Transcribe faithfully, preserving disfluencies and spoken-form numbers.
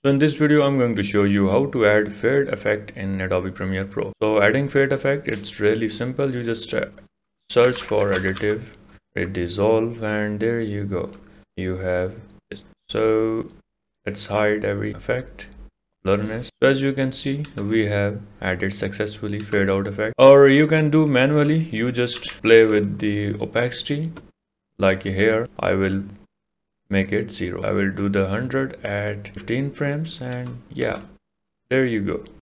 So in this video, I'm going to show you how to add fade effect in Adobe Premiere Pro. So adding fade effect, it's really simple. You just uh, search for additive, hit dissolve, and there you go. You have this. So let's hide every effect. Blurriness. So as you can see, we have added successfully fade out effect. Or you can do manually. You just play with the opacity. Like here, I will make it zero. I will do the one hundred at fifteen frames, and yeah, there you go.